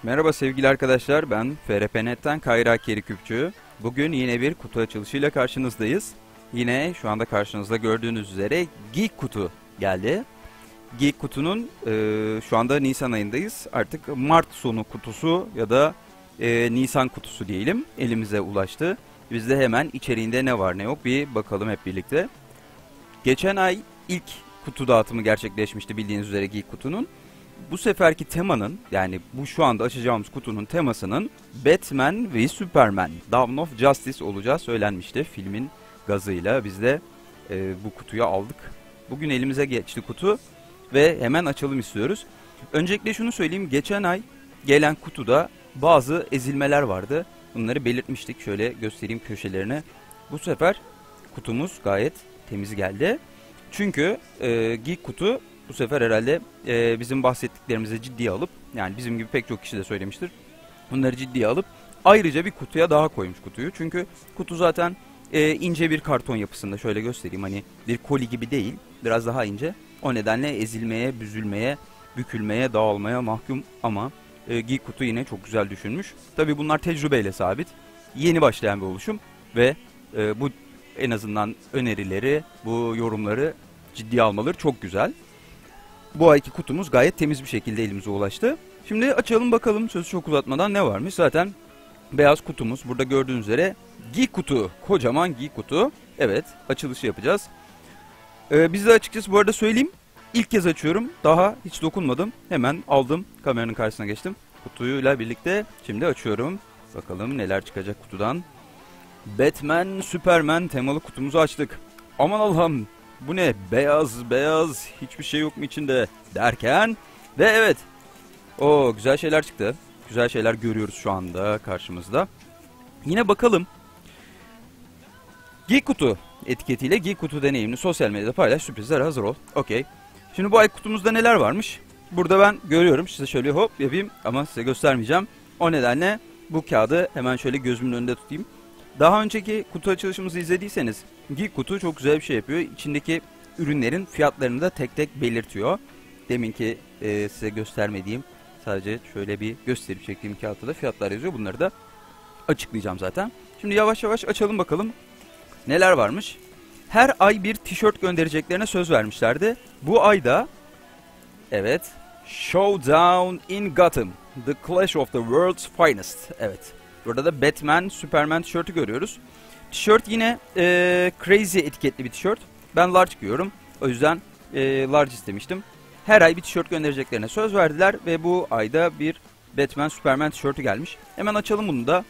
Merhaba sevgili arkadaşlar, ben FRP.net'ten Kayra Keriküpçü. Bugün yine bir kutu açılışıyla karşınızdayız. Yine şu anda karşınızda gördüğünüz üzere Geek Kutu geldi. Geek Kutu'nun şu anda Nisan ayındayız. Artık Mart sonu kutusu ya da Nisan kutusu diyelim elimize ulaştı. Biz de hemen içeriğinde ne var ne yok bir bakalım hep birlikte. Geçen ay ilk kutu dağıtımı gerçekleşmişti bildiğiniz üzere Geek Kutu'nun. Bu seferki temanın, yani bu şu anda açacağımız kutunun temasının Batman ve Superman Dawn of Justice olacağı söylenmişti filmin gazıyla. Biz de bu kutuyu aldık. Bugün elimize geçti kutu ve hemen açalım istiyoruz. Öncelikle şunu söyleyeyim, geçen ay gelen kutuda bazı ezilmeler vardı. Bunları belirtmiştik, şöyle göstereyim köşelerine. Bu sefer kutumuz gayet temiz geldi. Çünkü Geek Kutu bu sefer herhalde bizim bahsettiklerimizi ciddiye alıp, yani bizim gibi pek çok kişi de söylemiştir, bunları ciddiye alıp ayrıca bir kutuya daha koymuş kutuyu. Çünkü kutu zaten ince bir karton yapısında, şöyle göstereyim, hani bir koli gibi değil, biraz daha ince. O nedenle ezilmeye, büzülmeye, bükülmeye, dağılmaya mahkum ama Geek Kutu yine çok güzel düşünmüş. Tabi bunlar tecrübeyle sabit, yeni başlayan bir oluşum ve bu en azından önerileri, bu yorumları ciddiye almaları çok güzel. Bu ayki kutumuz gayet temiz bir şekilde elimize ulaştı. Şimdi açalım bakalım, sözü çok uzatmadan, ne varmış. Zaten beyaz kutumuz burada gördüğünüz üzere Geek Kutu. Kocaman Geek Kutu. Evet, açılışı yapacağız. Biz de açıkçası bu arada söyleyeyim, İlk kez açıyorum. Daha hiç dokunmadım. Hemen aldım, kameranın karşısına geçtim. Kutuyla birlikte şimdi açıyorum. Bakalım neler çıkacak kutudan. Batman, Superman temalı kutumuzu açtık. Aman Allah'ım, bu ne? Beyaz beyaz, hiçbir şey yok mu içinde derken ve evet, o güzel şeyler çıktı. Güzel şeyler görüyoruz şu anda karşımızda. Yine bakalım. Geek Kutu etiketiyle Geek Kutu deneyimini sosyal medyada paylaş, sürprizler hazır ol. Okey. Şimdi bu ay kutumuzda neler varmış? Burada ben görüyorum, size şöyle hop yapayım ama size göstermeyeceğim. O nedenle bu kağıdı hemen şöyle gözümün önünde tutayım. Daha önceki kutu açılışımızı izlediyseniz Geek Kutu çok güzel bir şey yapıyor. İçindeki ürünlerin fiyatlarını da tek tek belirtiyor. Deminki size göstermediğim, sadece şöyle bir gösterip çektiğim kağıtta da fiyatlar yazıyor. Bunları da açıklayacağım zaten. Şimdi yavaş yavaş açalım bakalım neler varmış. Her ay bir tişört göndereceklerine söz vermişlerdi. Bu ayda evet, Showdown in Gotham, The Clash of the World's Finest. Evet, burada da Batman, Superman tişörtü görüyoruz. Tişört yine Crazy etiketli bir tişört. Ben large giyiyorum, o yüzden large istemiştim. Her ay bir tişört göndereceklerine söz verdiler ve bu ayda bir Batman, Superman tişörtü gelmiş. Hemen açalım bunu da.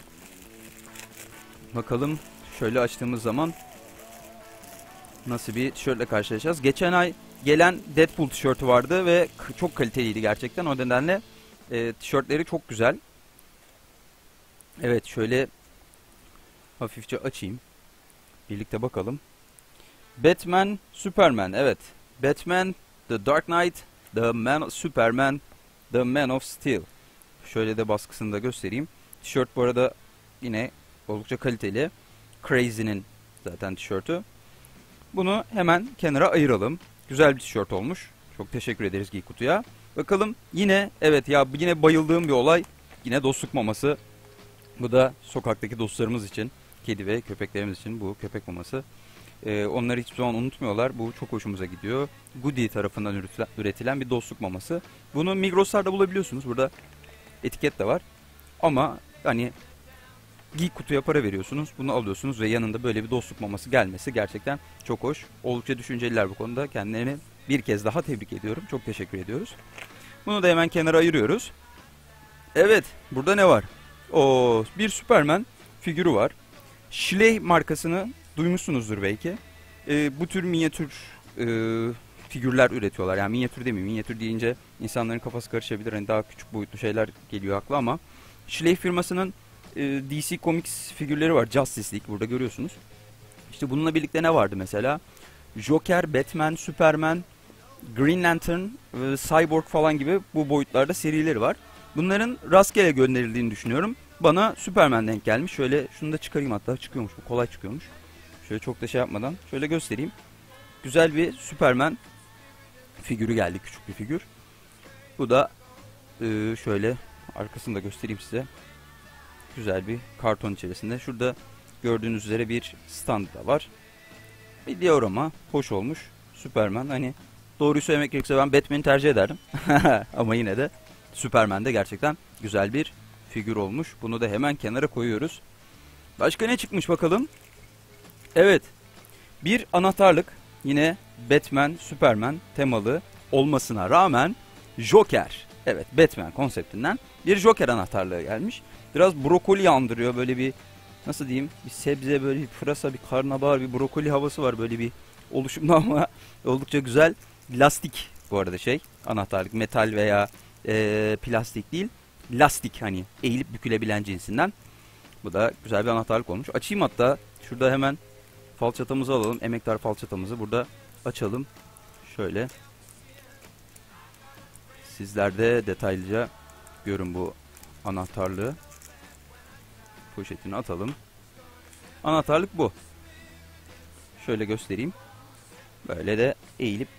Bakalım şöyle açtığımız zaman nasıl bir tişörtle karşılaşacağız. Geçen ay gelen Deadpool tişörtü vardı ve çok kaliteliydi gerçekten. O nedenle tişörtleri çok güzel. Evet, şöyle hafifçe açayım. Birlikte bakalım. Batman, Superman. Evet. Batman, The Dark Knight, Superman, The Man of Steel. Şöyle de baskısını da göstereyim. Tişört bu arada yine oldukça kaliteli. Crazy'nin zaten tişörtü. Bunu hemen kenara ayıralım. Güzel bir tişört olmuş. Çok teşekkür ederiz Geek Kutu'ya. Bakalım yine, evet ya, yine bayıldığım bir olay. Yine dostluk maması. Bu da sokaktaki dostlarımız için, kedi ve köpeklerimiz için bu köpek maması. Onları hiçbir zaman unutmuyorlar. Bu çok hoşumuza gidiyor. Goody tarafından üretilen bir dostluk maması. Bunu Migros'larda bulabiliyorsunuz. Burada etiket de var. Ama hani Geek Kutu'ya para veriyorsunuz, bunu alıyorsunuz ve yanında böyle bir dostluk maması gelmesi gerçekten çok hoş. Oldukça düşünceliler bu konuda. Kendilerini bir kez daha tebrik ediyorum. Çok teşekkür ediyoruz. Bunu da hemen kenara ayırıyoruz. Evet, burada ne var? Bir Superman figürü var. Schley markasını duymuşsunuzdur belki. Bu tür minyatür figürler üretiyorlar. Yani minyatür demeyeyim. Minyatür deyince insanların kafası karışabilir. Hani daha küçük boyutlu şeyler geliyor akla ama Schley firmasının DC Comics figürleri var. Justice League burada görüyorsunuz. İşte bununla birlikte ne vardı mesela? Joker, Batman, Superman, Green Lantern, Cyborg falan gibi bu boyutlarda serileri var. Bunların rastgele gönderildiğini düşünüyorum. Bana Superman denk gelmiş. Şöyle şunu da çıkarayım, hatta çıkıyormuş. Bu kolay çıkıyormuş. Şöyle çok da şey yapmadan şöyle göstereyim. Güzel bir Superman figürü geldi. Küçük bir figür. Bu da şöyle Arkasını da göstereyim size. Güzel bir karton içerisinde. Şurada gördüğünüz üzere bir stand da var. Bir diorama. Hoş olmuş. Superman. Hani doğruyu söylemek gerekirse ben Batman'i tercih ederdim. Ama yine de Superman'de gerçekten güzel bir figür olmuş. Bunu da hemen kenara koyuyoruz. Başka ne çıkmış bakalım? Evet. Bir anahtarlık. Yine Batman, Superman temalı olmasına rağmen Joker. Evet, Batman konseptinden bir Joker anahtarlığı gelmiş. Biraz brokoli andırıyor, böyle bir nasıl diyeyim, bir sebze, böyle bir pırasa, bir karnabahar, bir brokoli havası var böyle bir oluşumda ama oldukça güzel. Lastik bu arada anahtarlık, metal veya plastik değil, lastik, hani eğilip bükülebilen cinsinden. Bu da güzel bir anahtarlık olmuş. Açayım hatta, şurada hemen falçatamızı alalım, emektar falçatamızı burada açalım. Şöyle sizler de detaylıca görün bu anahtarlığı. Poşetini atalım. Anahtarlık bu. Şöyle göstereyim. Böyle de eğilip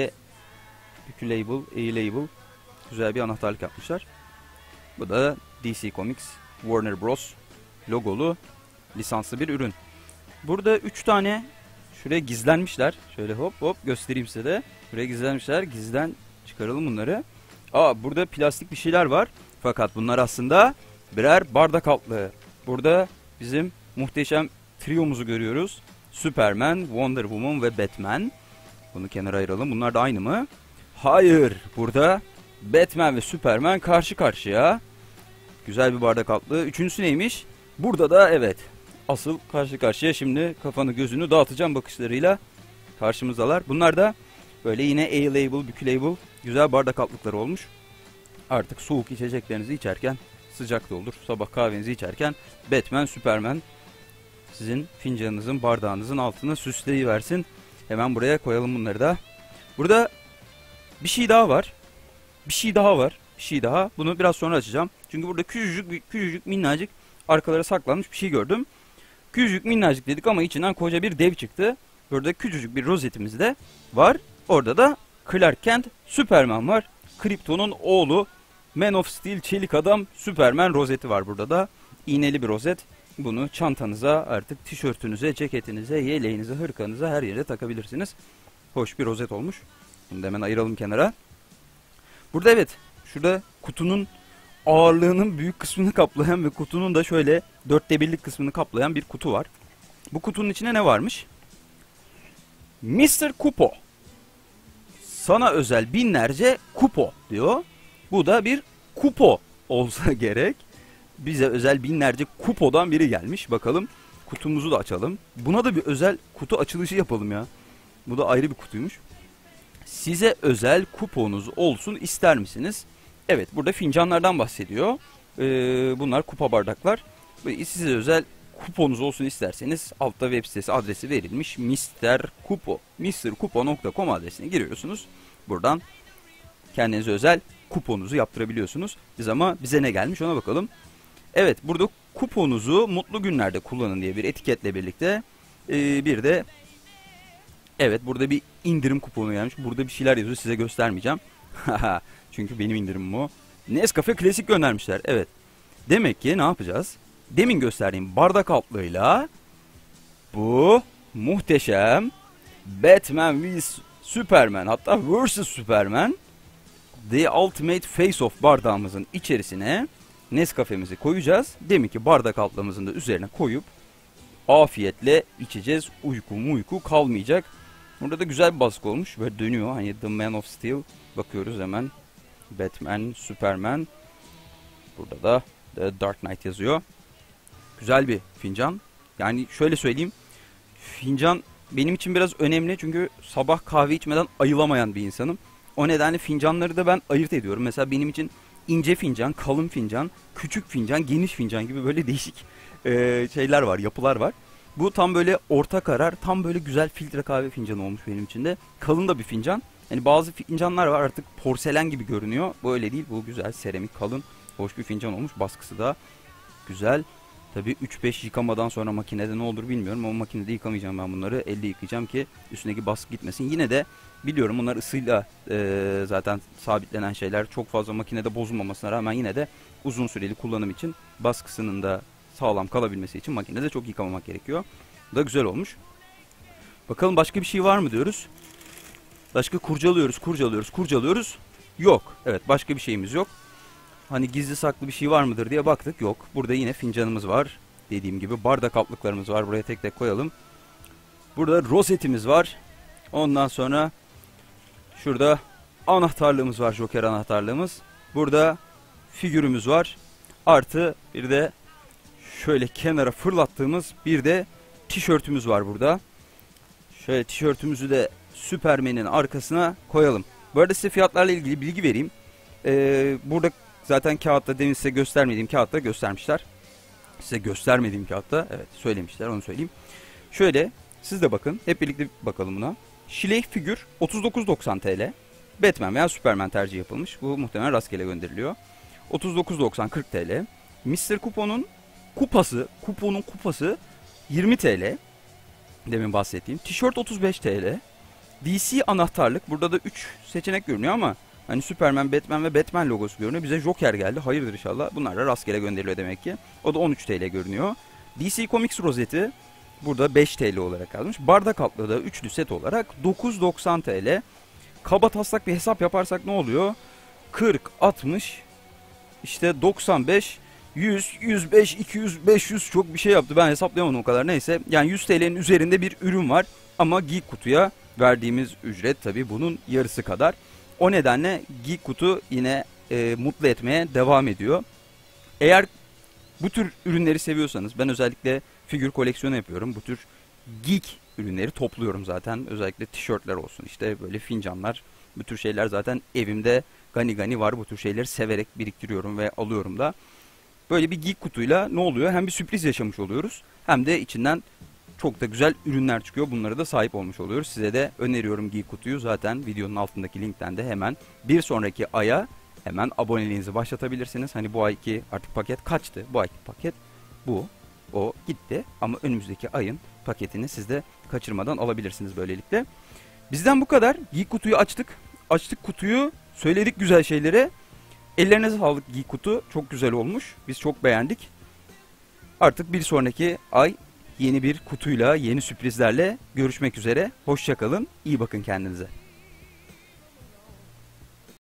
eğilable güzel bir anahtarlık yapmışlar. Bu da DC Comics Warner Bros. Logolu lisanslı bir ürün. Burada 3 tane şuraya gizlenmişler. Şöyle hop hop göstereyim size de. Şuraya gizlenmişler. Gizden çıkaralım bunları. Burada plastik bir şeyler var. Fakat bunlar aslında birer bardak altlığı. Burada bizim muhteşem triomuzu görüyoruz. Superman, Wonder Woman ve Batman. Bunu kenara ayıralım. Bunlar da aynı mı? Hayır. Burada Batman ve Superman karşı karşıya. Güzel bir bardak altlığı. Üçüncüsü neymiş? Burada da evet, asıl karşı karşıya, şimdi kafanı gözünü dağıtacağım bakışlarıyla karşımızdalar. Bunlar da böyle yine A-label, bükülabel güzel bardak altlıkları olmuş. Artık soğuk içeceklerinizi içerken, sıcak da olur, sabah kahvenizi içerken Batman, Superman sizin fincanınızın, bardağınızın altına süsleyiversin. Hemen buraya koyalım bunları da. Burada bir şey daha var. Bir şey daha. Bunu biraz sonra açacağım. Çünkü burada küçücük minnacık arkalara saklanmış bir şey gördüm. Küçücük minnacık dedik ama içinden koca bir dev çıktı. Burada küçücük bir rozetimiz de var. Orada da Clark Kent, Superman var. Krypton'un oğlu Man of Steel, çelik adam, Superman rozeti var burada da. İğneli bir rozet. Bunu çantanıza, artık tişörtünüze, ceketinize, yeleğinize, hırkanıza, her yere takabilirsiniz. Hoş bir rozet olmuş. Bunu da hemen ayıralım kenara. Burada evet, şurada kutunun ağırlığının büyük kısmını kaplayan ve kutunun da şöyle 1/4 kısmını kaplayan bir kutu var. Bu kutunun içine ne varmış? Mr. Kupo. Sana özel binlerce kupo diyor. Bu da bir kupo olsa gerek. Bize özel binlerce kupodan biri gelmiş. Bakalım, kutumuzu da açalım. Buna da bir özel kutu açılışı yapalım ya. Bu da ayrı bir kutuymuş. Size özel kuponuz olsun ister misiniz? Evet, burada fincanlardan bahsediyor. Bunlar kupa bardaklar. Size özel kuponuz olsun isterseniz altta web sitesi adresi verilmiş. mrkupo.com adresine giriyorsunuz. Buradan kendinize özel kuponunuzu yaptırabiliyorsunuz. Ama bize ne gelmiş ona bakalım. Evet, burada kuponunuzu mutlu günlerde kullanın diye bir etiketle birlikte bir de evet, burada bir indirim kuponu gelmiş. Burada bir şeyler yazıyor, size göstermeyeceğim. Çünkü benim indirimim o. Nescafe Klasik göndermişler. Evet. Demek ki ne yapacağız? Demin gösterdiğim bardak altlığıyla bu muhteşem Batman vs Superman, hatta vs Superman The Ultimate Face Off bardağımızın içerisine Nescafe'mizi koyacağız. Demin ki bardak altlığımızın da üzerine koyup afiyetle içeceğiz. Uyku kalmayacak. Burada da güzel bir baskı olmuş. Böyle dönüyor. Hani The Man of Steel. Bakıyoruz hemen. Batman, Superman. Burada da The Dark Knight yazıyor. Güzel bir fincan. Yani şöyle söyleyeyim. Fincan benim için biraz önemli. Çünkü sabah kahve içmeden ayılamayan bir insanım. O nedenle fincanları da ben ayırt ediyorum. Mesela benim için ince fincan, kalın fincan, küçük fincan, geniş fincan gibi böyle değişik şeyler var, yapılar var. Bu tam böyle orta karar, tam böyle güzel filtre kahve fincanı olmuş benim için de. Kalın da bir fincan. Yani bazı fincanlar var artık porselen gibi görünüyor. Bu öyle değil. Bu güzel, seramik, kalın, hoş bir fincan olmuş. Baskısı da güzel. Tabii 3-5 yıkamadan sonra makinede ne olur bilmiyorum ama makinede yıkamayacağım ben bunları. Elle yıkayacağım ki üstündeki baskı gitmesin. Yine de Biliyorum bunlar ısıyla zaten sabitlenen şeyler. Çok fazla makinede bozulmamasına rağmen yine de uzun süreli kullanım için baskısının da sağlam kalabilmesi için makinede çok yıkamamak gerekiyor. Bu da güzel olmuş. Bakalım başka bir şey var mı diyoruz. Başka kurcalıyoruz. Yok. Evet, başka bir şeyimiz yok. Hani gizli saklı bir şey var mıdır diye baktık. Yok. Burada yine fincanımız var. Dediğim gibi bardak kaplıklarımız var. Buraya tek tek koyalım. Burada rozetimiz var. Ondan sonra şurada anahtarlığımız var. Joker anahtarlığımız. Burada figürümüz var. Artı bir de şöyle kenara fırlattığımız bir de tişörtümüz var burada. Şöyle tişörtümüzü de Superman'in arkasına koyalım. Bu arada size fiyatlarla ilgili bilgi vereyim. Burada zaten kağıtta, demin size göstermediğim kağıtta göstermişler. Size göstermediğim kağıtta evet söylemişler, onu söyleyeyim. Şöyle siz de bakın, hep birlikte bakalım buna. Şilek figür 39.90 TL. Batman veya Superman tercih yapılmış. Bu muhtemelen rastgele gönderiliyor. 39.90 40 TL. Mr. Kupon'un kupası 20 TL. Demin bahsettiğim. Tişört 35 TL. DC anahtarlık. Burada da 3 seçenek görünüyor ama hani Superman, Batman ve Batman logosu görünüyor. Bize Joker geldi. Hayırdır inşallah. Bunlar da rastgele gönderiliyor demek ki. O da 13 TL görünüyor. DC Comics rozeti burada 5 TL olarak kalmış. Bardak altlığı da üçlü set olarak 9.90 TL. Kaba taslak bir hesap yaparsak ne oluyor? 40, 60, işte 95, 100, 105, 200, 500 çok bir şey yaptı. Ben hesaplayamadım o kadar. Neyse. Yani 100 TL'nin üzerinde bir ürün var. Ama Geek Kutu'ya verdiğimiz ücret tabii bunun yarısı kadar. O nedenle Geek Kutu yine mutlu etmeye devam ediyor. Eğer bu tür ürünleri seviyorsanız, ben özellikle figür koleksiyonu yapıyorum. Bu tür geek ürünleri topluyorum zaten. Özellikle tişörtler olsun, işte böyle fincanlar. Bu tür şeyler zaten evimde gani gani var. Bu tür şeyleri severek biriktiriyorum ve alıyorum da. Böyle bir geek kutuyla ne oluyor? Hem bir sürpriz yaşamış oluyoruz, hem de içinden çok da güzel ürünler çıkıyor. Bunlara da sahip olmuş oluyoruz. Size de öneriyorum Geek Kutu'yu. Zaten videonun altındaki linkten de hemen bir sonraki aya hemen aboneliğinizi başlatabilirsiniz. Hani bu ayki artık paket kaçtı? Bu ayki paket bu. O gitti. Ama önümüzdeki ayın paketini siz de kaçırmadan alabilirsiniz böylelikle. Bizden bu kadar. Geek Kutu'yu açtık. Açtık kutuyu. Söyledik güzel şeyleri. Ellerine sağlık Geek Kutu. Çok güzel olmuş. Biz çok beğendik. Artık bir sonraki ay yeni bir kutuyla, yeni sürprizlerle görüşmek üzere. Hoşça kalın. İyi bakın kendinize.